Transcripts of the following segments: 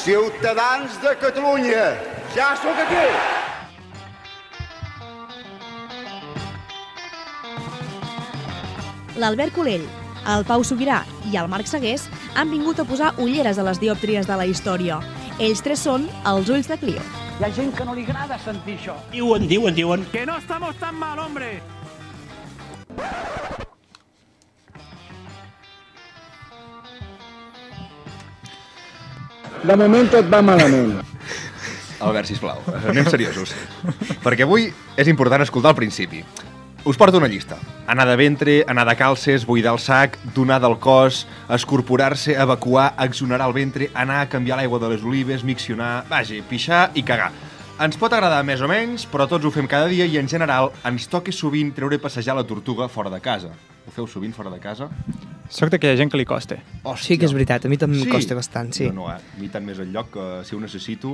Ciutadans de Catalunya, ja sóc aquí. L'Albert Colell, el Pau Subirà i el Marc Segués han vingut a posar ulleres a les diòptries de la història. Ells tres són els ulls de Clio. Hi ha gent que no li agrada sentir això. Diuen. Que no estamos tan mal, hombre. De moment tot va malament. Albert, sisplau, anem seriosos. Perquè avui és important escoltar el principi. Us porto una llista. Anar de ventre, anar de calces, buidar el sac, donar del cos, escorporar-se, evacuar, exonerar el ventre, anar a canviar l'aigua de les olives, miccionar, pixar i cagar. Ens pot agradar més o menys, però tots ho fem cada dia i en general ens toca sovint treure i passejar la tortuga fora de casa. Ho feu sovint fora de casa? Soc d'aquella gent que li costa. Hòstia. Sí que és veritat, a mi també em costa bastant, sí. No, a mi tant més el lloc que si ho necessito...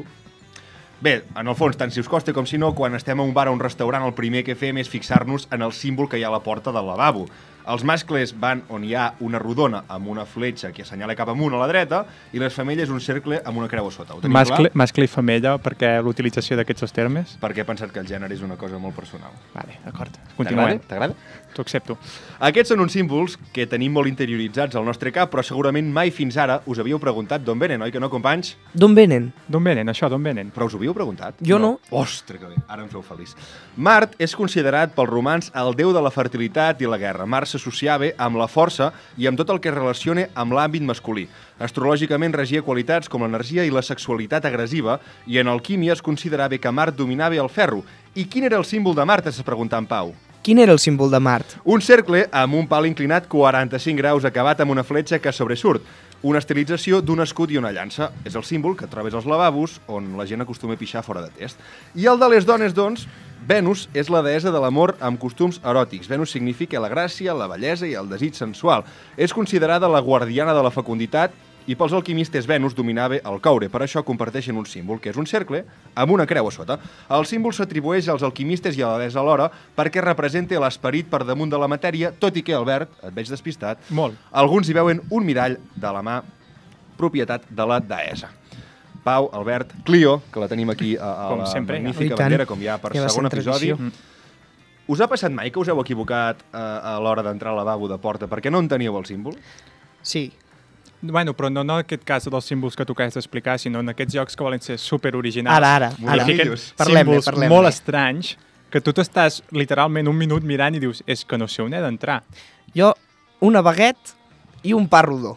Bé, en el fons, tant si us costa com si no, quan estem a un bar o un restaurant, el primer que fem és fixar-nos en el símbol que hi ha a la porta del lavabo. Els mascles van on hi ha una rodona amb una fletxa que assenyala cap amunt a la dreta i les femelles un cercle amb una creu a sota. Ho tenim clar? Mascle i femella, perquè l'utilització d'aquests dos termes? Perquè he pensat que el gènere és una cosa molt personal. Vale, d'acord. Continuem. T'agrada? T'ho accepto. Aquests són uns símbols que tenim molt interioritzats al nostre cap, però segurament mai fins ara us havíeu preguntat d'on venen, oi que no, companys? D'on venen? D'on venen, això, d'on venen? Però us ho havíeu preguntat? Jo no. Ostres, que bé, ara em feu feliç. Mart és considerat pels romans el déu de la fertilitat i la guerra. Mart s'associava amb la força i amb tot el que es relaciona amb l'àmbit masculí. Astrològicament regia qualitats com l'energia i la sexualitat agressiva i en alquímia es considerava que Mart dominava el ferro. I quin era el símbol de Mart, es pregunta en Pau? Quin era el símbol de Mart? Un cercle amb un pal inclinat 45 graus acabat amb una fletxa que sobresurt. Una estilització d'un escut i una llança. És el símbol que trobes als lavabos on la gent acostuma a pixar fora de test. I el de les dones, doncs, Venus és la deessa de l'amor amb costums eròtics. Venus significa la gràcia, la bellesa i el desig sensual. És considerada la guardiana de la fecunditat i pels alquimistes Venus dominava el coure. Per això comparteixen un símbol, que és un cercle amb una creu a sota. El símbol s'atribueix als alquimistes i a la deessa alhora perquè representa l'esperit per damunt de la matèria, tot i que, Albert, et veig despistat, Molt. Alguns hi veuen un mirall de la mà, propietat de la deessa. Pau, Albert, Clio, que la tenim aquí a Com la sempre, magnífica bandera, com ja per segon episodi. Us ha passat mai que us heu equivocat a l'hora d'entrar al lavabo de porta perquè no en teníeu el símbol? Sí. Bueno, però no en aquest cas dels símbols que tu acabes d'explicar, sinó en aquests jocs que volen ser superoriginals. Ara. Parlem-ne. Símbols molt estranys que tu t'estàs literalment un minut mirant i dius és que no sé on he d'entrar. Jo, una baguette i un pa rodó.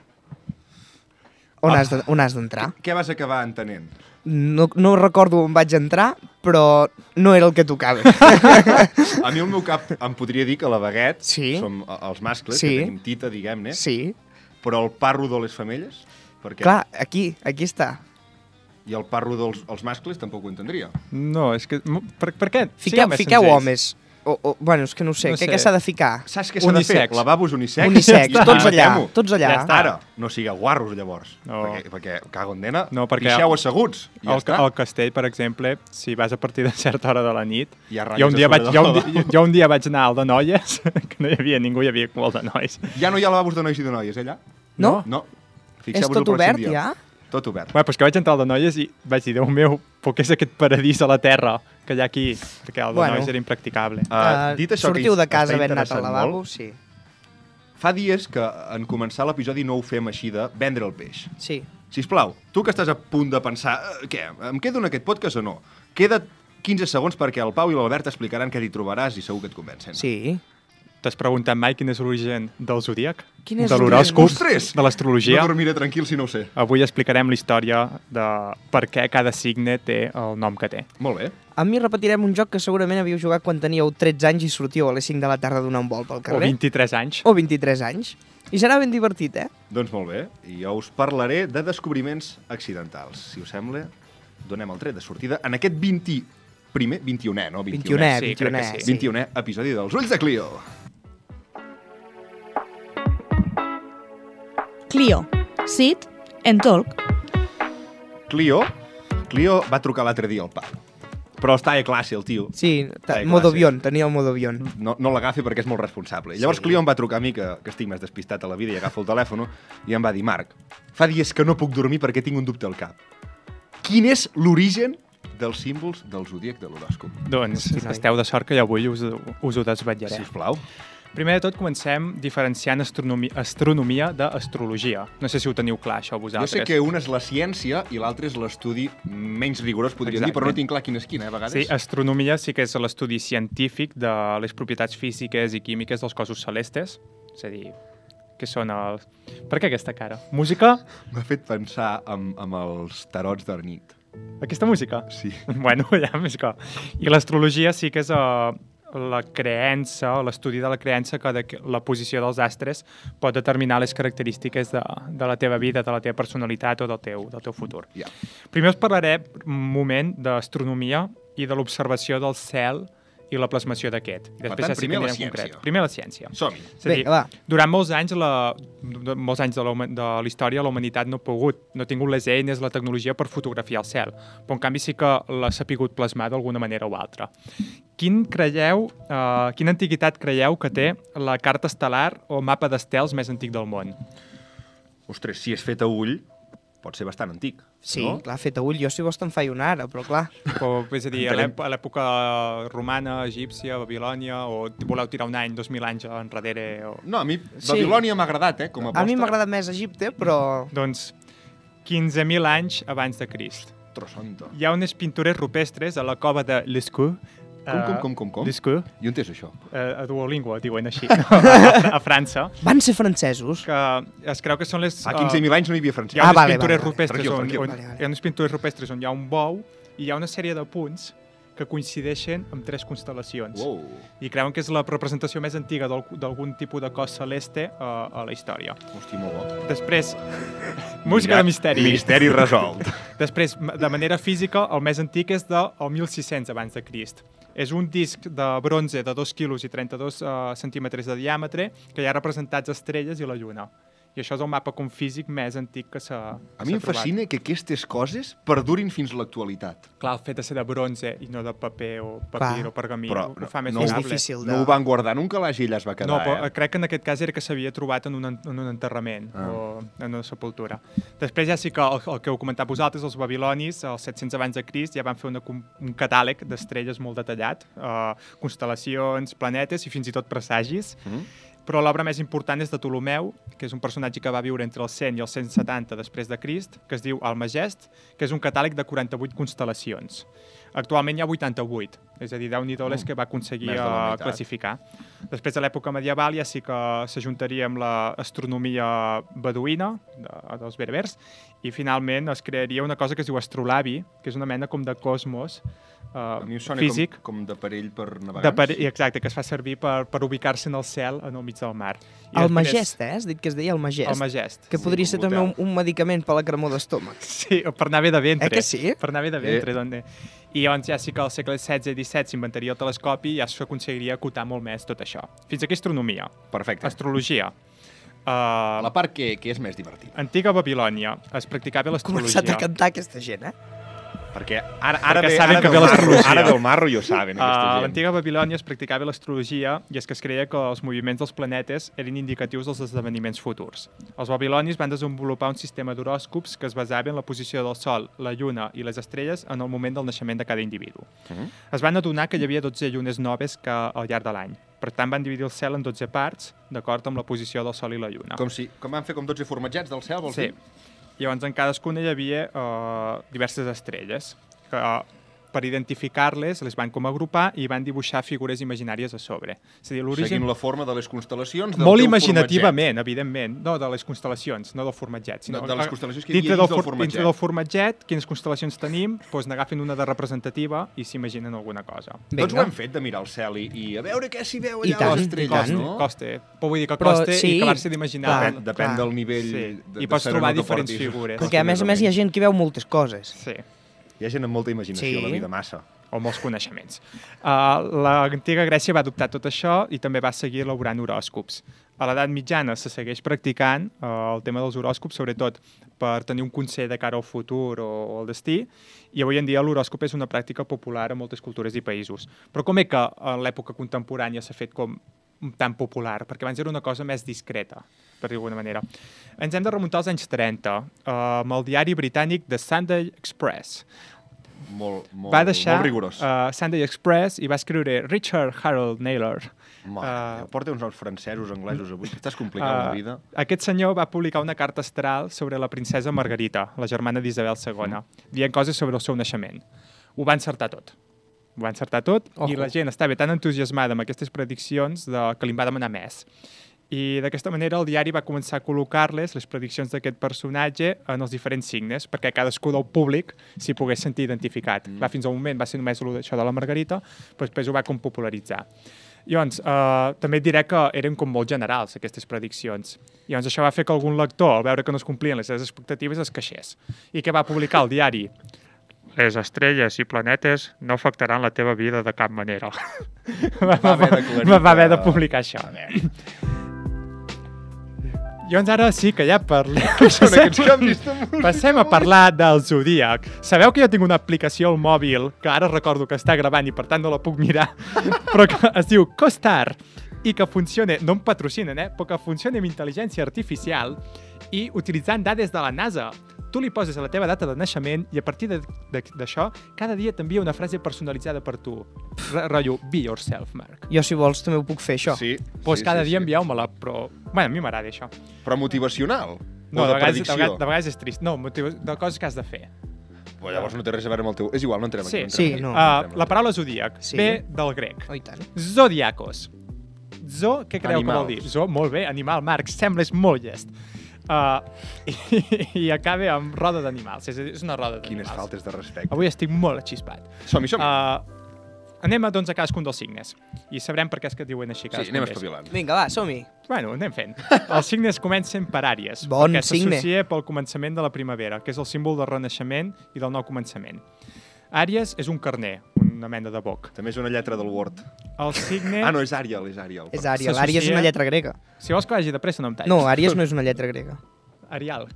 On has d'entrar? Què vas acabar entenent? No recordo on vaig entrar, però no era el que tocava. A mi el meu cap em podria dir que la baguette som els mascles, que tenim tita, diguem-ne. Sí. Però el pa rodó les femelles? Clar, aquí està. I el pa rodó els mascles tampoc ho entendria. No, és que... Per què? Fiqueu homes. Bueno, és que no sé. Què s'ha de ficar? Saps què s'ha de fer? Lavabos unisex. Unisex, tots allà. Ara, no sigueu guarros, llavors. Perquè cago en dena, pixeu asseguts. Al castell, per exemple, si vas a partir de certa hora de la nit... Jo un dia vaig anar al de noies, que no hi havia ningú, hi havia molt de nois. Ja no hi ha lavabos de nois i de noies, allà? No? No. És tot obert, ja? Tot obert. Bé, doncs que vaig entrar al de noies i vaig dir, Déu meu, però què és aquest paradís a la terra que hi ha aquí? Perquè el de nois era impracticable. Sortiu de casa havent anat al lavabo, sí. Fa dies que en començar l'episodi no ho fem així de vendre el peix. Sí. Sisplau, tu que estàs a punt de pensar què, em quedo en aquest podcast o no? Queda't 15 segons perquè el Pau i l'Albert explicaran què t'hi trobaràs i segur que et convencen. Sí. T'has preguntat mai quin és l'origen del zodíac? De l'horòscop? De l'astrologia? No dormiré tranquil si no ho sé. Avui explicarem la història de per què cada signe té el nom que té. Molt bé. Amb mi repetirem un joc que segurament havíeu jugat quan teníeu 13 anys i sortíeu a les 5 de la tarda a donar un volt pel carrer. O 23 anys. O 23 anys. I serà ben divertit, Doncs molt bé. I jo us parlaré de descobriments accidentals. Si us sembla, donem el tret de sortida en aquest 21è, no? 21è episodi dels Ulls de Clio. Clio. Sit and talk. Clio va trucar l'altre dia al Pau. Però està de classe, el tio. Sí, Ai, modo clar, avión, tenia el modo avión. No l'agafi perquè és molt responsable. Llavors Clio em va trucar a mi, que estic més despistat a la vida, i agafo el telèfon, i em va dir: Marc, fa dies que no puc dormir perquè tinc un dubte al cap. Quin és l'origen dels símbols del zodíac de l'horòscop? Doncs esteu de sort que jo avui us ho desvetllaré. Sisplau. Primer de tot, comencem diferenciant astronomia d'astrologia. No sé si ho teniu clar, això, vosaltres. Jo sé que una és la ciència i l'altra és l'estudi menys rigorós, podríem dir, però no tinc clar quin és quin, a vegades. Sí, astronomia sí que és l'estudi científic de les propietats físiques i químiques dels cossos celestes. És a dir, què són els... Per què aquesta cara? Música? M'ha fet pensar amb els tarots de nit. Aquesta música? Sí. Bueno, ja més que... I l'astrologia sí que és la creença, l'estudi de la creença que la posició dels astres pot determinar les característiques de la teva vida, de la teva personalitat o del teu futur. Yeah. Primer us parlaré un moment d'astronomia i de l'observació del cel i la plasmació d'aquest. Per tant, primer la ciència. Primer la ciència. Som-hi. Bé, va. Durant molts anys de la història la humanitat no ha tingut les eines, la tecnologia per fotografiar el cel, però en canvi sí que l'ha sapigut plasmar d'alguna manera o altra. Quina antiguitat creieu que té la carta estel·lar o mapa d'estels més antic del món? Ostres, si és fet a ull, pot ser bastant antic. Sí, no? clar, fet a ull. Jo si vols te'n faig una ara, però clar. És a dir, a l'època romana, egípcia, Babilònia, o voleu tirar un any, 2.000 anys enrere? No, a mi Babilònia m'ha agradat, com a aposta. A mi m'ha agradat més Egipte, però... Doncs 15.000 anys abans de Crist. Trossonto. Hi ha unes pintures rupestres a la cova de Lascaux. Com? Lascaux. I on és això? A Duolingo, diuen així, a França. Van ser francesos? Que es creu que són les... Fa 15.000 anys no hi havia francès. Hi ha unes vale, pintures vale. rupestres Tranquil. hi ha unes pintures rupestres on hi ha un bou i hi ha una sèrie de punts que coincideixen amb 3 constel·lacions. Wow. I creuen que és la representació més antiga d'algun tipus de cos celeste a la història. Hosti, molt bo. Després, música de misteri. Misteri resolt. Després, de manera física, el més antic és del 1600 abans de Crist. És un disc de bronze de 2 quilos i 32 centímetres de diàmetre que hi ha representats estrelles i la lluna. I això és el mapa com físic més antic que s'ha trobat. A mi em fascina que aquestes coses perdurin fins a l'actualitat. Clar, el fet de ser de bronze i no de paper o papir o pergamí ho fa més és viable. difícil de... No ho van guardar en un calaix i allà es va quedar, No, però crec que en aquest cas era que s'havia trobat en un enterrament o en una sepultura. Després ja sí que el que heu comentat vosaltres, els babilonis, als 700 abans de Crist, ja van fer un catàleg d'estrelles molt detallat, constel·lacions, planetes i fins i tot presagis. Però l'obra més important és de Ptolomeu, que és un personatge que va viure entre els 100 i els 170 després de Crist, que es diu Almagest, que és un catàleg de 48 constel·lacions. Actualment hi ha 88, és a dir, Déu-n'hi-do les que va aconseguir classificar. Després de l'època medieval ja sí que s'ajuntaria amb l'astronomia beduïna, dels berbers, i finalment es crearia una cosa que es diu astrolabi, que és una mena com de cosmos a mi em sona físic. com d'aparell per navegants. Exacte, que es fa servir per ubicar-se en el cel en el mig del mar. Almagest, has dit que es deia Almagest? Almagest. Que podria ser també un medicament per la cremor d'estómac. Sí, per anar bé de ventre. Que sí? Per anar bé de ventre. I llavors ja sí que al segle XVI i XVII s'inventaria el telescopi i ja s'aconseguiria acotar molt més tot això. Fins aquí astronomia. Perfecte. Astrologia. La part que és més divertida. Antiga Babilònia. Es practicava l'astrologia. Començat a cantar aquesta gent, Perquè ara saben que ve l'astrologia. Ara del marro ja ho saben, aquesta gent. A l'antiga Babilònia es practicava l'astrologia i és que es creia que els moviments dels planetes eren indicatius dels esdeveniments futurs. Els babilonis van desenvolupar un sistema d'horòscops que es basava en la posició del Sol, la Lluna i les estrelles en el moment del naixement de cada individu. Es van adonar que hi havia 12 llunes noves al llarg de l'any. Per tant, van dividir el cel en 12 parts, d'acord amb la posició del Sol i la Lluna. Com van fer 12 formatgets del cel, vols dir? Llavors, en cadascuna hi havia diverses estrelles que per identificar-les les van com agrupar i van dibuixar figures imaginàries a sobre. És a dir, l'origen... Seguint la forma de les constel·lacions del molt teu imaginativament, evidentment. No de les constel·lacions, no del formatget. Sinó de les constel·lacions que hi havia dins del formatget. Dintre del formatget, quines constel·lacions tenim, doncs n'agafen una de representativa i s'imaginen alguna cosa. Tots ho hem fet, de mirar el cel i a veure què s'hi veu allà a les estrelles, no? Costa. Però vull dir que costa i acabar-se d'imaginar. Depèn del nivell de i pots trobar diferents figures. Perquè a més hi ha gent que veu moltes coses. Sí. Hi ha gent amb molta imaginació a la vida, massa. o molts coneixements. L'antiga Grècia va adoptar tot això i també va seguir elaborant horòscops. A l'edat mitjana se segueix practicant el tema dels horòscops, sobretot per tenir un consell de cara al futur o al destí, i avui en dia l'horòscop és una pràctica popular a moltes cultures i països. Però com és que en l'època contemporània s'ha fet com tan popular? Perquè abans era una cosa més discreta, per dir d'alguna manera. Ens hem de remuntar als anys 30, amb el diari britànic The Sunday Express. Molt rigorós. Sunday Express i va escriure Richard Harold Naylor. Porta uns noms francesos, anglesos avui, que estàs complicant la vida. Aquest senyor va publicar una carta astral sobre la princesa Margarita, la germana d'Isabel II, dient coses sobre el seu naixement. Ho va encertar tot. I la gent estava tan entusiasmada amb aquestes prediccions que li va demanar més. I d'aquesta manera el diari va començar a col·locar-les, les prediccions d'aquest personatge, en els diferents signes, perquè cadascú del públic s'hi pogués sentir identificat. Fins al moment va ser només això de la Margarita, però després ho va com popularitzar. Llavors, també et diré que eren com molt generals, aquestes prediccions. Llavors, això va fer que algun lector, al veure que no es complien les seves expectatives, es queixés. I què va publicar el diari? Les estrelles i planetes no afectaran la teva vida de cap manera. Va haver de publicar això. Llavors ara sí que ja passem a parlar del zodíac. Sabeu que jo tinc una aplicació al mòbil que ara recordo que està gravant i per tant no la puc mirar, però que es diu CoStar i que funciona, no em patrocinen, però que funciona amb intel·ligència artificial i utilitzant dades de la NASA. Tu li poses la teva data de naixement i a partir d'això cada dia t'envia una frase personalitzada per tu. Rotllo, be yourself, Marc. Jo, si vols, també ho puc fer, això. Sí. Doncs cada dia envieu-me-la, però... Bueno, a mi m'agrada això. Però motivacional? No, o de predicció? De vegades és trist. No, de coses que has de fer. Però llavors no té res a veure amb el teu... És igual, no entrem aquí. Sí, no. La paraula zodíac ve del grec. Oh, i tant. Zodiacos. Zo, què creieu que vol dir? Zo, molt bé, animal, Marc, sembles molt llest. I acaba amb roda d'animals. És una roda d'animals. Quines faltes de respecte. Avui estic molt xispat. Som-hi. Anem doncs a cadascun dels signes i sabrem per què és que diuen així cadascun. Sí, anem espavilant. Vinga, va, som-hi. Bueno, anem fent. Els signes comencen per Àries, Bon perquè signe. s'associa pel començament de la primavera, que és el símbol del renaixement i del nou començament. Àries és un carner, una mena de boc. També és una lletra del Word. El signe... No, és Ariel. És Àriel. Àries és una lletra grega. Si vols que vagi de pressa no em tallis. No, Àries no és una lletra grega. Arial.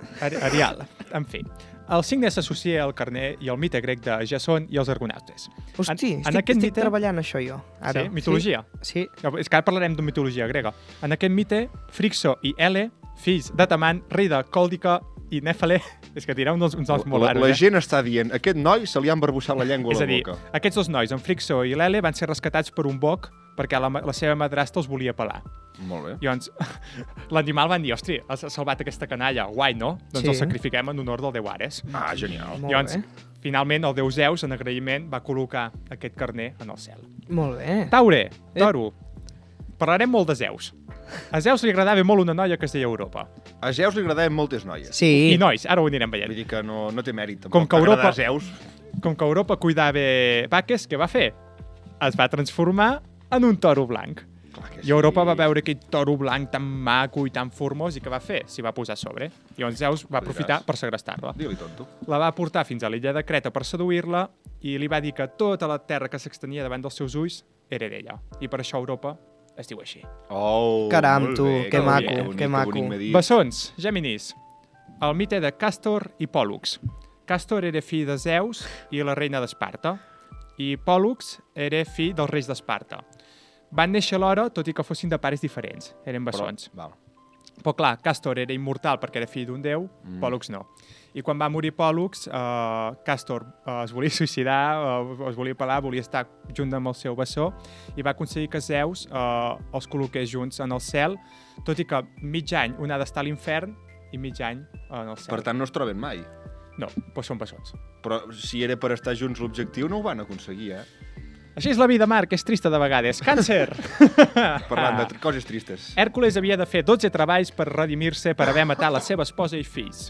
En fi. El signe s'associa al carner i al mite grec de Jason i els argonautes. Hosti, estic treballant això jo. Ara. Sí? Mitologia? Sí. És que ara parlarem de mitologia grega. En aquest mite, Frixo i Ele, fills de Tamant, rei de Còldica i Nèfale, és que dirà uns noms molt raros. La gent està dient, aquest noi se li ha embarbussat la llengua a la boca. És a dir, aquests dos nois, en Frixo i l'Ele, van ser rescatats per un boc perquè la seva madrastra els volia pelar. Molt bé. Llavors, l'animal van dir, hosti, has salvat aquesta canalla, guai, no? Doncs el sacrifiquem en honor del déu Ares. Genial. Llavors, finalment, el déu Zeus, en agraïment, va col·locar aquest carner en el cel. Molt bé. Taure, toro. Parlarem molt de Zeus. A Zeus li agradava molt una noia que es deia Europa. A Zeus li agradaven moltes noies. Sí. I nois, ara ho anirem veient. Vull dir que no té mèrit, tampoc. Com que Europa, Zeus. Com que Europa cuidava vaques, què va fer? Es va transformar en un toro blanc. I Europa va veure aquell toro blanc tan maco i tan formós i què va fer? S'hi va posar a sobre. I llavors Zeus va aprofitar per segrestar-la. Digue-li tonto. La va portar fins a l'illa de Creta per seduir-la i li va dir que tota la terra que s'extenia davant dels seus ulls era d'ella. I per això Europa es diu així. Oh, caram, molt tu, bé, que maco, bonic, que maco. bonic m'he dit. Bessons, Géminis. El mite de Càstor i Pòl·lux. Càstor era fill de Zeus i la reina d'Esparta. I Pòl·lux era fill dels reis d'Esparta. Van néixer alhora, tot i que fossin de pares diferents. Eren bessons. Però clar, Càstor era immortal perquè era fill d'un déu, Pòl·lux no. I quan va morir Pòl·lux, Càstor es volia suïcidar, es volia pelar, volia estar junt amb el seu bessó i va aconseguir que Zeus els col·loqués junts en el cel, tot i que mig any un ha d'estar a l'infern i mig any en el cel. Per tant, no es troben mai. No, doncs són bessons. Però si era per estar junts l'objectiu, no ho van aconseguir, Així és la vida, Marc, és trista de vegades. Càncer! Parlant de coses tristes. Hèrcules havia de fer 12 treballs per redimir-se per haver matat la seva esposa i fills.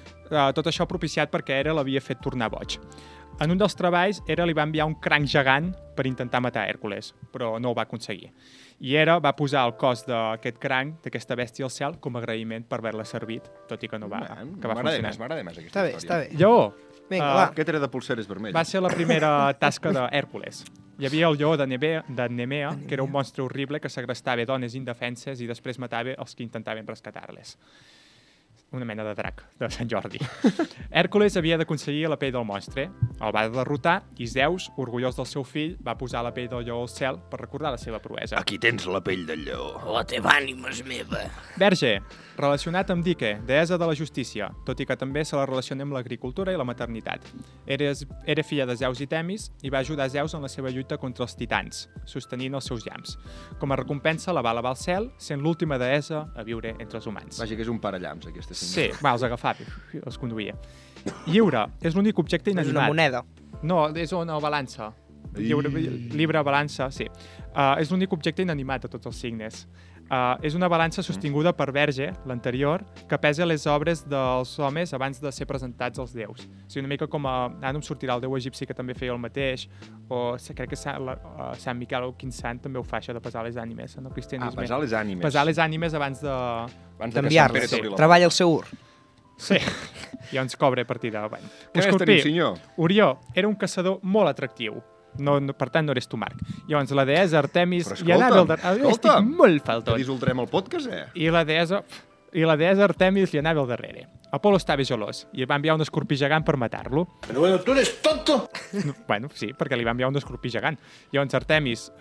Tot això propiciat perquè Hera l'havia fet tornar boig. En un dels treballs, Hera li va enviar un cranc gegant per intentar matar Hèrcules, però no ho va aconseguir. I Hera va posar el cos d'aquest cranc, d'aquesta bèstia al cel, com a agraïment per haver-la servit, tot i que no va, que va funcionar. M'agrada més aquesta història. Està bé. Lleó, Vinga, va. Aquest era de pulseres vermelles. Va ser la primera tasca d'Hèrcules. Hi havia el lleó de Nemea, que era un monstre horrible que segrestava dones indefenses i després matava els que intentaven rescatar-les. Una mena de drac de Sant Jordi. Hèrcules havia d'aconseguir la pell del monstre, el va derrotar i Zeus, orgullós del seu fill, va posar la pell del lleó al cel per recordar la seva proesa. Aquí tens la pell del lleó. La teva ànima és meva. Verge, Relacionat amb Dike, deessa de la justícia, tot i que també se la relaciona amb l'agricultura i la maternitat. Era filla de Zeus i Temis i va ajudar Zeus en la seva lluita contra els titans, sostenint els seus llamps. Com a recompensa, la va elevar al cel, sent l'última deessa a viure entre els humans. Vaja, que és un parallamps, aquesta Sí, senyora. els agafava, els conduïa. Lliure és l'únic objecte És inanimat. una moneda. No, és una balança. Llibre, balança, sí. És l'únic objecte inanimat de tots els signes. És una balança sostinguda per Verge, l'anterior, que pesa les obres dels homes abans de ser presentats als déus. O sigui, una mica com ara no em sortirà el déu egipci que també feia el mateix, o crec que Sant Miquel o quin sant també ho fa, això de pesar les ànimes en el cristianisme. pesar les ànimes. Pesar les ànimes abans de... Abans de que Sant D'enviar-les. Pere t'obri la Treballa el seu ur. Sí, i ens cobra a partir de... Bueno. Què més tenim, senyor? Orió era un caçador molt atractiu. Per tant, no eres tu, Marc. Llavors, la deessa Artemis... Però i anava al escolta'm, estic molt que faltot. dissoltarem el podcast, I la deessa Artemis li anava al darrere. Apolo estava gelós i va enviar un escorpí gegant per matar-lo. Pero bueno, tú eres tonto. Bueno, sí, perquè li va enviar un escorpí gegant. Llavors Artemis,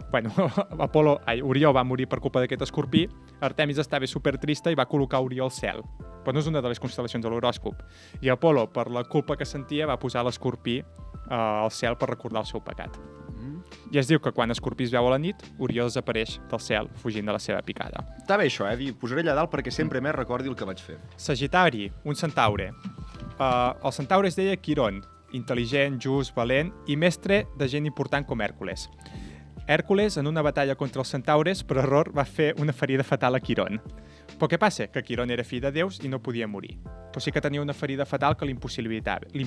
Orió va morir per culpa d'aquest escorpí. Artemis estava supertrista i va col·locar Orió al cel. Però no és una de les constel·lacions de l'horòscop. I Apolo, per la culpa que sentia, va posar l'escorpí al cel per recordar el seu pecat. I es diu que quan Escorpí es veu a la nit, Orió desapareix del cel fugint de la seva picada. Està bé això, posaré allà dalt perquè sempre més recordi el que vaig fer. Sagitari, un centaure. El centaure es deia Quirón, intel·ligent, just, valent i mestre de gent important com Hèrcules. Hèrcules, en una batalla contra els centaures, per error, va fer una ferida fatal a Quirón. Però què passa? Que Quirón era fill de Déus i no podia morir. Però sí que tenia una ferida fatal que l'impossibilitava. Ho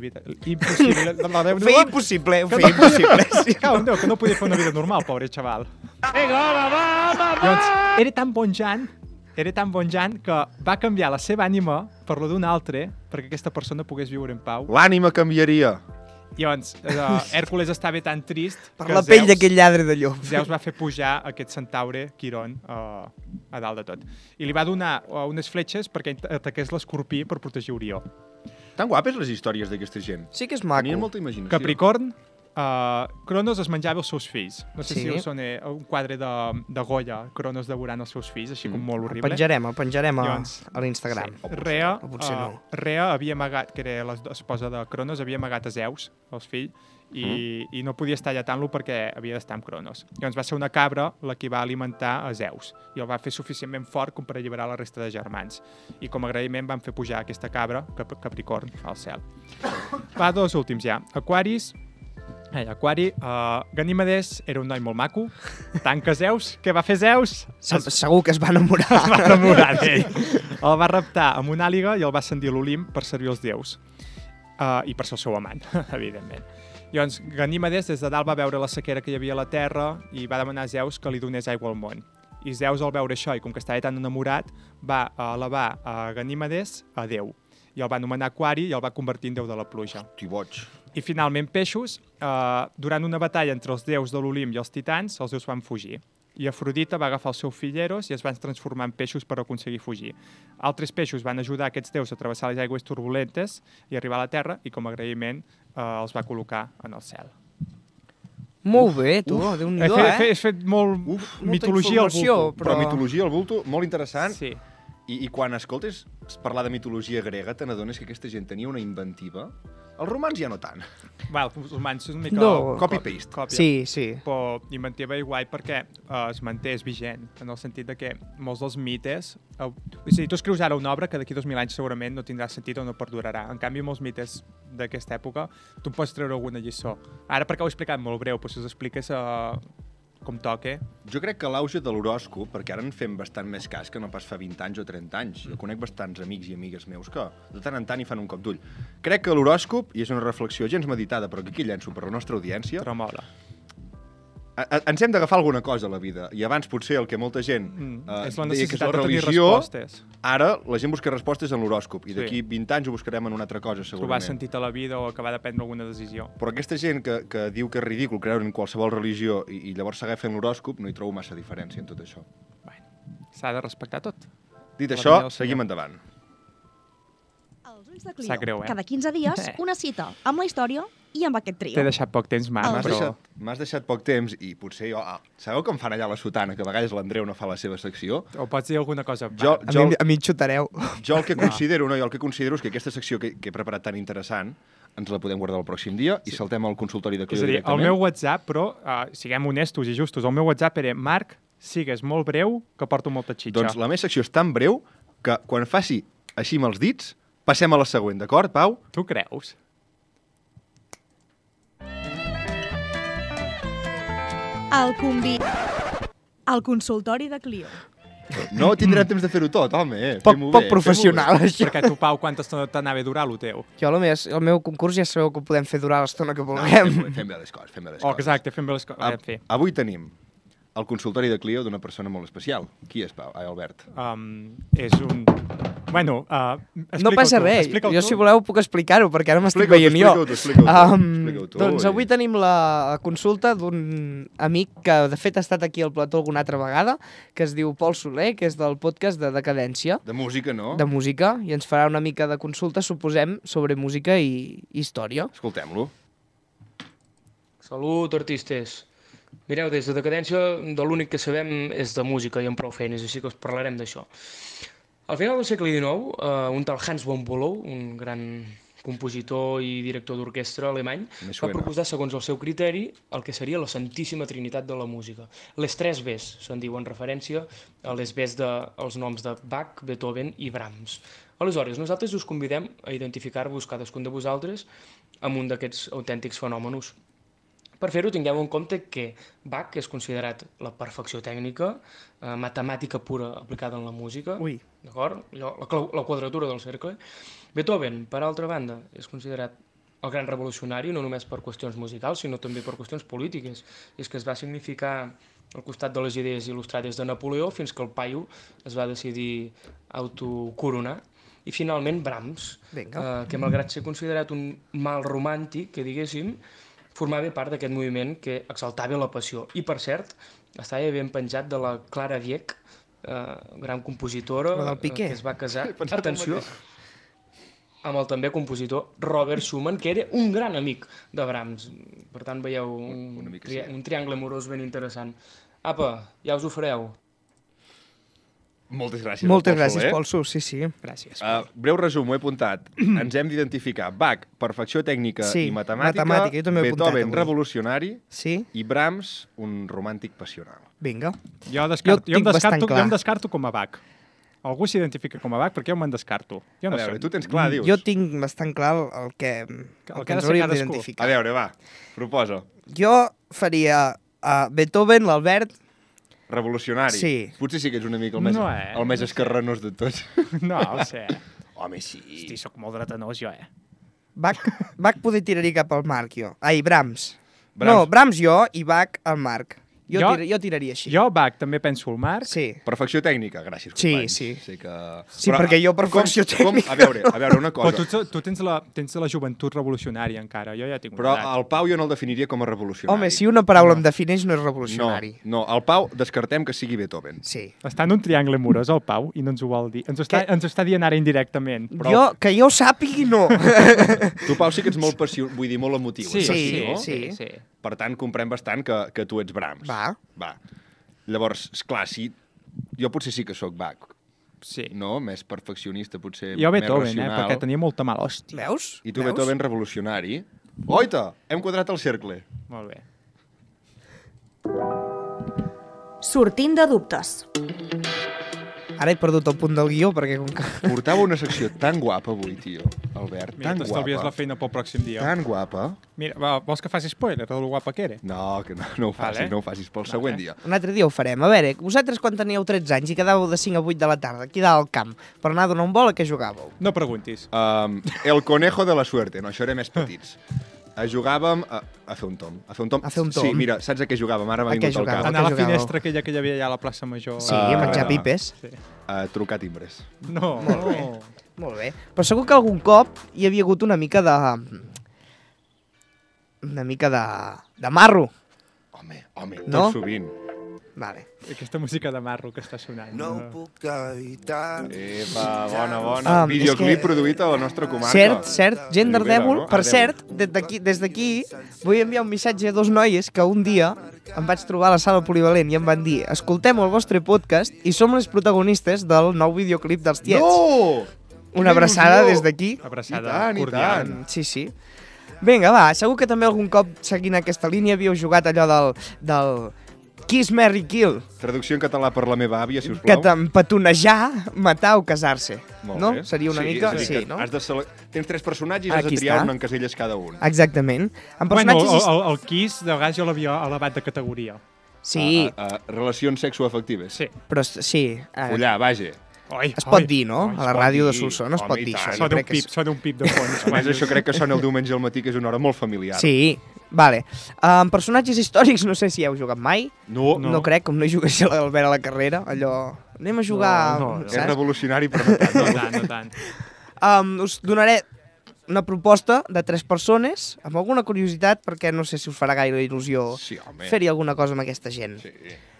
feia impossible, ho feia impossible. Sí. Cau, Déu, que no podia fer una vida normal, pobre xaval. Vinga, va! Llavors, era tan bon Jan que va canviar la seva ànima per la d'un altre perquè aquesta persona pogués viure en pau. L'ànima canviaria. Llavors, Hèrcules estava tan trist Per que la pell d'aquell lladre de llop. Zeus va fer pujar aquest centaure, Quirón, a dalt de tot. I li va donar unes fletxes perquè ataqués l'escorpí per protegir Orió. Tan guapes les històries d'aquesta gent. Sí que és maco. Tenien molta imaginació. Capricorn, Cronos es menjava els seus fills. No sé Sí. si us sona un quadre de Goya, Cronos devorant els seus fills, així com molt El horrible. penjarem Llavors, a l'Instagram. Rea, O potser no. Rea havia amagat, que era l'esposa de Cronos, havia amagat a Zeus, els fills, i no podia estar allatant-lo perquè havia d'estar amb Cronos. Llavors va ser una cabra la que va alimentar a Zeus i el va fer suficientment fort com per alliberar la resta de germans. I com a agraïment van fer pujar aquesta cabra, Capricorn, al cel. Va, dos últims ja. Aquari, Ganímedes era un noi molt maco, tant que Zeus, què va fer Zeus? Segur que es va enamorar. Es va enamorar d'ell. El va raptar amb una àliga i el va ascendir a l'Olimp per servir els déus. I per ser el seu amant, evidentment. Llavors, Ganímedes des de dalt va veure la sequera que hi havia a la Terra i va demanar a Zeus que li donés aigua al món. I Zeus, al veure això, i com que estava tan enamorat, va elevar a Ganímedes a Déu. I el va anomenar Aquari i el va convertir en déu de la pluja. Hosti, boig. I finalment Peixos, durant una batalla entre els déus de l'Olimp i els titans, els déus van fugir. I Afrodita va agafar el seu fill Eros i es van transformar en peixos per aconseguir fugir. Altres peixos van ajudar aquests déus a travessar les aigües turbulentes i arribar a la Terra i com a agraïment els va col·locar en el cel. Molt bé, tu, Déu-n'hi-do, He fet molt mitologia al bulto. Però mitologia al bulto, molt interessant. Sí. I quan escoltes parlar de mitologia grega, te n'adones que aquesta gent tenia una inventiva. Els romans ja no tant. Val, els humans és una mica... No. Copy-paste. Còpia. Sí. Però inventiva i guai perquè es manté, és vigent, en el sentit de que molts dels mites... O sigui, tu escrius ara una obra que d'aquí 2000 anys segurament no tindrà sentit o no perdurarà. En canvi, molts mites d'aquesta època, tu pots treure alguna lliçó. Ara, perquè ho he explicat molt breu, però si us expliques com toque... Jo crec que l'auge de l'horòscop, perquè ara en fem bastant més cas que no pas fa 20 anys o 30 anys. Jo conec bastants amics i amigues meus que de tant en tant hi fan un cop d'ull. Crec que l'horòscop, i és una reflexió gens meditada, però que aquí llenço per la nostra audiència, Tremola. ens hem d'agafar alguna cosa a la vida. I abans potser el que molta gent és la deia que és necessitat la de tenir religió, respostes. ara la gent busca respostes en l'horòscop. I Sí. d'aquí 20 anys ho buscarem en una altra cosa, Trobar segurament. sentit a la vida o acabar de prendre alguna decisió. Però aquesta gent que diu que és ridícul creure en qualsevol religió i llavors s'agafen l'horòscop, no hi trobo massa diferència en tot això. S'ha de respectar tot. Dit La això, vida del seguim senyor. endavant. Els ulls de Clio. Sap greu, Cada 15 dies, una cita amb la història i amb aquest trio. T'he deixat poc temps, Marc, Els- però... M'has deixat poc temps i potser jo... Sabeu com fan allà a la sotana, que a vegades l'Andreu no fa la seva secció? O pots dir alguna cosa? Jo, A mi em xutareu. jo el que considero, no, jo el que considero és que aquesta secció que he preparat tan interessant ens la podem guardar el pròxim dia i saltem al consultori de És Clio a dir, el directament. meu WhatsApp, però siguem honestos i justos, el meu WhatsApp era Marc, sigues molt breu, que porto molta xitxa. Doncs la meva secció és tan breu que quan faci així amb els dits, passem a la següent, d'acord, Pau? Tu creus? El consultori de Clio. No tindrem temps de fer-ho tot, home. Poc, Fem-ho poc bé, professional, això. Perquè tu, Pau, quanta estona t'anava a durar, el teu? Jo, el meu concurs ja sabeu que ho podem fer durar l'estona que fem-ho vulguem. bé. Fem bé les coses, fem bé les Oh, coses. exacte, fem bé les coses. En fi. Avui tenim el consultori de Clio d'una persona molt especial. Qui és, Pau? Ai, Albert. És un... Bueno, No passa res, jo si voleu puc explicar-ho, perquè ara m'estic veient jo. Explica-ho tu. Doncs avui tenim la consulta d'un amic que de fet ha estat aquí al plató alguna altra vegada, que es diu Pol Soler, que és del podcast de Decadència, De música, no? de música, i ens farà una mica de consulta, suposem, sobre música i història. Escoltem-lo. Salut, artistes. Mireu, des de Decadència de l'únic que sabem és de música i amb prou feines, així que us parlarem d'això. Al final del segle XIX, un tal Hans von Bülow, un gran compositor i director d'orquestra alemany, Me va suena. proposar, segons el seu criteri, el que seria la Santíssima Trinitat de la música. Les tres Bs se'n diu en referència a les Bs dels noms de Bach, Beethoven i Brahms. Aleshores, nosaltres us convidem a identificar-vos cadascun de vosaltres amb un d'aquests autèntics fenòmenos. Per fer-ho, tingueu en compte que Bach és considerat la perfecció tècnica, matemàtica pura aplicada en la música, Ui. d'acord? La quadratura del cercle. Beethoven, per altra banda, és considerat el gran revolucionari, no només per qüestions musicals, sinó també per qüestions polítiques. I és que es va significar al costat de les idees il·lustrades de Napoleó fins que el paio es va decidir autocoronar. I finalment Brahms, que malgrat ser considerat un mal romàntic, que diguéssim, formava part d'aquest moviment que exaltava la passió. I, per cert, estava ben penjat de la Clara Wieck, gran compositora, La del Piqué. que es va casar, atenció, amb el també compositor Robert Schumann, que era un gran amic de Brahms. Per tant, veieu un triangle amorós ben interessant. Apa, ja us ho fareu. Moltes gràcies. Moltes Pol gràcies, Soler. Pol Su, sí, sí. Gràcies. Breu resum, ho he apuntat. Ens hem d'identificar Bach, perfecció tècnica Sí, i matemàtica, matemàtica, jo també ho he apuntat Beethoven, avui. revolucionari, Sí? i Brahms, un romàntic passional. Vinga. Jo tinc bastant clar. em descarto com a Bach. Algú s'identifica com a Bach, perquè jo me'n descarto. Jo A no veure, sé. tu tens clar, dius. Jo tinc bastant clar el que ha ens de ser hauríem cadascú. A d'identificar. veure, va, proposa. Jo faria Beethoven, l'Albert. Revolucionari. Sí. Potser sí que ets una mica No, el més esquerranós de tots. No, ho sé. Home, sí. Hosti, soc molt dretanós, jo, Bach poder tiraria cap al Marc, jo. Ai, Brahms. Brahms. No, Brahms jo i Bach al Marc. Jo Jo- tiraria així. Jo, Bach, també penso el Marc. Sí. Perfecció tècnica, gràcies, Sí, companys. sí. Sé que... Sí, perquè jo perfecció tècnica. A veure, una Però cosa. tu tens la joventut revolucionària encara, jo ja tinc Però una edat. el Pau jo no el definiria com a revolucionari. Home, si una paraula em defineix no és revolucionari. No, el Pau descartem que sigui Beethoven. Sí. Està en un triangle amorós, el Pau, i no ens ho vol dir. Ens ho està dient ara indirectament. Però... Que jo sàpigui, no. Tu, Pau, sí que ets molt vull dir, molt emotiu. Sí, això sí, no? sí. Per tant, comprem bastant que tu ets Brahms. Va. Llavors, esclar, sí, jo potser sí que sóc Bach. Sí. No? Més perfeccionista, potser Jo més Beethoven, racional. perquè tenia molta mala hòstia. Veus? I tu, Veus? Beethoven, revolucionari. Oita, hem quadrat el cercle. Molt bé. Sortint de dubtes. Ara he perdut el punt del guió, perquè com que... Portava una secció tan guapa avui, tio, Albert, Mira, tan t'estalvies guapa. la feina pel pròxim dia. Tan guapa. Mira, vols que faci spoiler de lo guapa que era? No, que no ho facis, Vale. no ho facis pel següent dia. Un altre dia ho farem. A veure, vosaltres quan teníeu 13 anys i quedàveu de 5 a 8 de la tarda aquí dalt al camp per anar a donar un vol, a què jugàveu? No preguntis. El conejo de la suerte. No, això era més petits. Jugàvem a fer un tom. A fer un tom. Sí, mira, saps a què jugàvem? Ara m'ha A què vingut al jugàveu? cap. Anar a la jugàveu? finestra aquella que hi havia allà a la plaça Major. Sí, a menjar pipes. Sí. A trucar timbres. No. Molt bé. Molt bé. Però segur que algun cop hi havia hagut una mica de marro. Home, No? tot sovint. Vale. Aquesta música de marro que està sonant. Epa, bona. Ah, Videoclip és que- produït a la nostra comarca. Cert, gent d'Ardèvol. no? Per Ardèvol. cert, des d'aquí vull enviar un missatge a dos noies que un dia em vaig trobar a la sala polivalent i em van dir: escoltem el vostre podcast i som les protagonistes del nou videoclip dels Tiets. No! Una abraçada des d'aquí. Abraçada I cordial. tant. Sí. Vinga, va, segur que també algun cop, seguint aquesta línia, havíeu jugat allò del Kiss, Marry, Kill, Traducció en català per la meva àvia, si us que plau. t'empetonejar, matar o casar-se. Molt No? bé. Seria una mica... és a dir, Sí, que no? Has de tens 3 personatges i has de Aquí triar està. un en caselles cada un. Exactament. En Bueno, personatges... el Kiss, de vegades jo l'havia elevat de categoria. Sí, Relacions sexoafectives. Sí. però sí... Follar, vaja. Es pot dir, no? A la pot ràdio de dir. Solsona es pot Home, dir i això. tant. Jo Sona un crec que pip, sona un pip de fons. A més, això crec que sona el diumenge al matí, que és una hora molt familiar. Sí, vale. En personatges històrics no sé si heu jugat mai. No, No crec, com no hi jugués l'Albert a la carrera, allò... Anem a jugar... No, és saps? revolucionari, però no tant. No tant. Us donaré una proposta de 3 persones, amb alguna curiositat, perquè no sé si us farà gaire il·lusió Sí, home. fer-hi alguna cosa amb aquesta gent. Sí.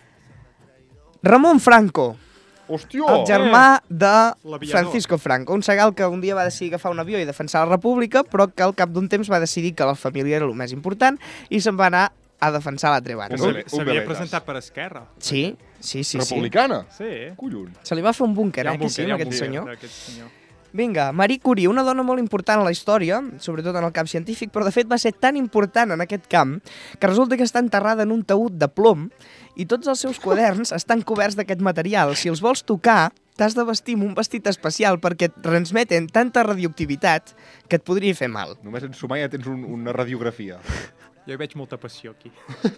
Ramon Franco, Hòstia! el germà de L'aviador. Francisco Franco, un segal que un dia va decidir agafar un avió i defensar la república, però que al cap d'un temps va decidir que la família era el més important i se'n va anar a defensar l'altre banda. Un vele- S'havia veletas. presentat per Esquerra. Sí. Republicana? Sí. Collons. Se li va fer un búnquer, Hi ha que sí, hi ha amb aquest búnquer senyor. d'aquest senyor. Vinga, Marie Curie, una dona molt important a la història, sobretot en el camp científic, però de fet va ser tan important en aquest camp que resulta que està enterrada en un taüt de plom i tots els seus quaderns estan coberts d'aquest material. Si els vols tocar, t'has de vestir amb un vestit especial perquè et transmeten tanta radioactivitat que et podria fer mal. Només en sumar ja tens una radiografia. Jo hi veig molta passió aquí.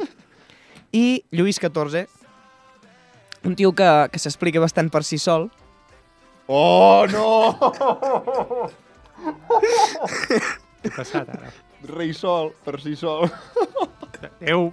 I Lluís XIV, un tio que s'explica bastant per si sol. Oh, no! Què ha passat ara? Rei sol, per si sol. Déu!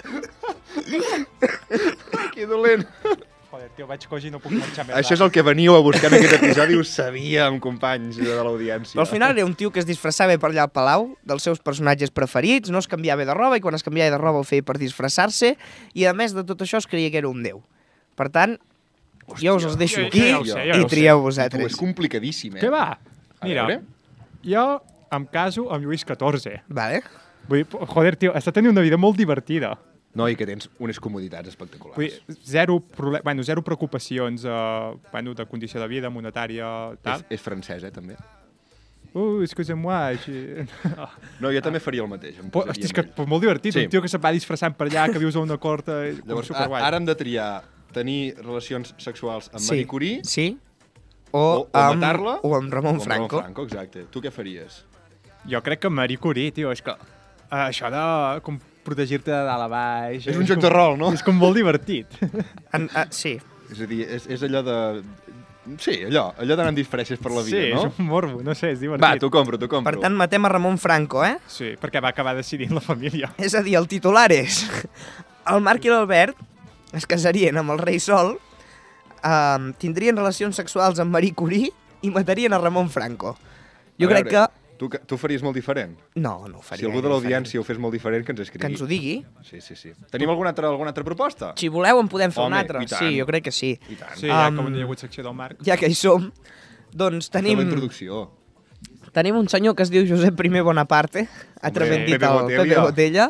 Que dolent. Joder, tio, vaig coix i no puc marxar més. Això és el que veníeu a buscar en aquest episodi, ho sabíem, companys de l'audiència. Però al final era un tio que es disfressava per allà al palau dels seus personatges preferits, no es canviava de roba i quan es canviava de roba ho feia per disfressar-se i a més de tot això es creia que era un déu. Per tant, jo us els deixo jo aquí ja ho sé, jo ja i ho sé. trieu Tu, vosaltres. és complicadíssim, eh? Què va? Mira, veure. jo em caso amb Lluís XIV. Vale. Vull dir, joder, tio, està tenint una vida molt divertida. No, i que tens unes comoditats espectaculars. Vull dir, zero preocupacions de condició de vida, monetària, tal. És francès, també. Excusez-moi. No, jo també faria el mateix. Hosti, és que molt divertit, Sí. un tio que se'n va disfressant per allà, que vius a una corta, Llavors, superguai. ara hem de triar tenir relacions sexuals amb Marie Curie Sí. o amb, matar-la o amb Ramon o amb Franco. Ramon Franco, exacte. Tu què faries? Jo crec que Marie Curie, tio, és que això de com protegir-te de dalt a baix... És un joc de rol, no? És com molt divertit. Sí. És a dir, és allò de... Sí, allò d'anar amb disfresses per la vida, sí, no? és un morbo, no sé, és divertit. Va, t'ho compro. Per tant, matem a Ramon Franco, eh? Sí, perquè va acabar decidint la família. És a dir, el titular és... El Marc i l'Albert es casarien amb el rei Sol, tindrien relacions sexuals amb Marie Curie i matarien a Ramon Franco. Jo crec que... Tu ho faries molt diferent? No, no ho faria. Si algú de l'audiència ho fes molt diferent, que ens escrigui. Que ens ho digui. Sí. Tenim alguna altra proposta? Si voleu en podem fer Home, una altra. i tant. Sí, jo crec que sí. I tant. Sí, ja com no hi ha hagut secció del Marc. Ja que hi som, doncs Fem tenim... la introducció. Tenim un senyor que es diu Josep I Bonaparte, altrament dit el Pepe Botella.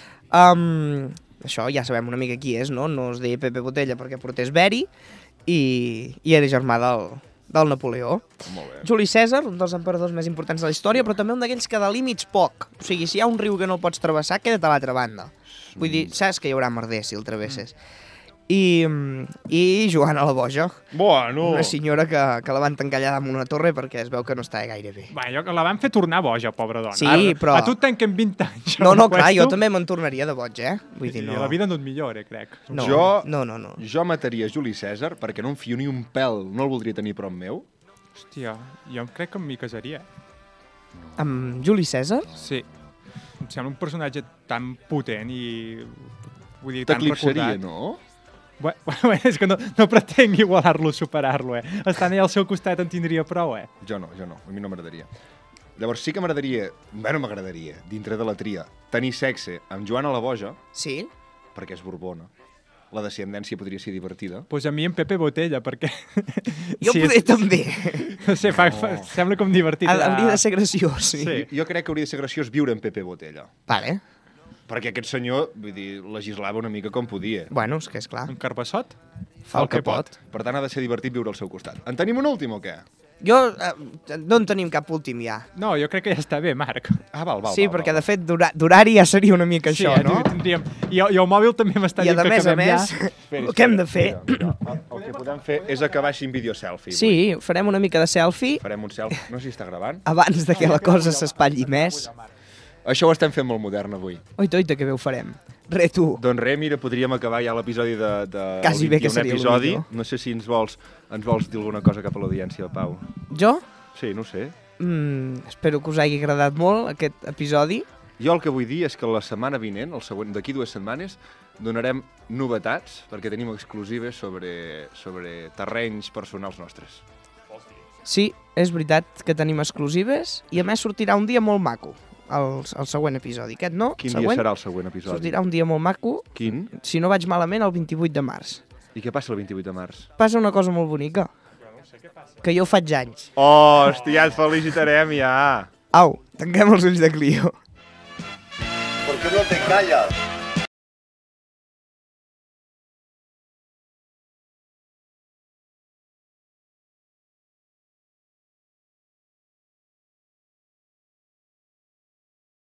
Això ja sabem una mica qui és, no? No es deia Pepe Botella perquè portés Beri i era germà del Napoleó. Molt bé. Juli Cèsar, un dels emperadors més importants de la història, però també un d'aquells que de límits poc. O sigui, si hi ha un riu que no el pots travessar, queda't a l'altra banda. Vull dir, saps que hi haurà merder si el travesses. I Joana la Boja, Bueno! una senyora que la van tancallar amb una torre perquè es veu que no estava gaire bé. Va, jo que la van fer tornar boja, pobra dona. Sí, Ara, però- A tu et tanquen 20 anys. No, clar, jo també me'n tornaria de boig, eh? Vull dir, I no. la vida no et millora, crec. No, no. Jo mataria Juli Cèsar perquè no em fio ni un pèl, no el voldria tenir prop meu. Hòstia, jo crec que m'hi casaria. Amb Juli Cèsar? Sí. sembla un personatge tan potent i... Vull dir, T'eclipsaria, recordat. no? Bueno, és que no pretenc igualar-lo, superar-lo, Estant allà al seu costat en tindria prou, Jo no, a mi no m'agradaria. Llavors sí que m'agradaria, dintre de la tria, tenir sexe amb Joana la Boja, Sí? perquè és borbona. La descendència podria ser divertida. Pues a mi en Pepe Botella, perquè... Jo poder també. No sé, sembla com divertit. Hauria de ser graciós, sí. Sí. Jo crec que hauria de ser graciós viure amb Pepe Botella. Vale. Perquè aquest senyor, vull dir, legislava una mica com podia. Bueno, és que és clar. Un carbassot? Fa el que pot. Per tant, ha de ser divertit viure al seu costat. En tenim un últim o què? Jo, no en tenim cap últim ja. No, jo crec que ja està bé, Marc. Ah, val. Sí, perquè de fet d'horari ja seria una mica això, no? Tindríem... I el mòbil també m'està I dient a que més, acabem ja. el que hem de fer... Mira. El que podem fer és acabar així en vídeo-selfie. Sí, farem una mica de selfie Farem un selfie. No sé si està gravant. abans de que la cosa s'espatlli més. Això ho estem fent molt modern avui. Oita, que bé ho farem. Re, tu. Doncs res, mira, podríem acabar ja l'episodi de Quasi bé que 21 seria el episodi. millor. No sé si ens vols dir alguna cosa cap a l'audiència, Pau. Jo? Sí, no ho sé. Espero que us hagi agradat molt aquest episodi. Jo el que vull dir és que la setmana vinent, d'aquí 2 setmanes, donarem novetats, perquè tenim exclusives sobre terrenys personals nostres. Sí, és veritat que tenim exclusives i a més sortirà un dia molt maco, el següent episodi. Aquest no, Quin següent, dia serà el següent episodi? sortirà un dia molt maco, Quin? si no vaig malament, el 28 de març. I què passa el 28 de març? Passa una cosa molt bonica. Que jo faig anys. Oh, hòstia, et felicitarem ja! Au, tanquem els ulls de Clio. ¿Por qué no te callas?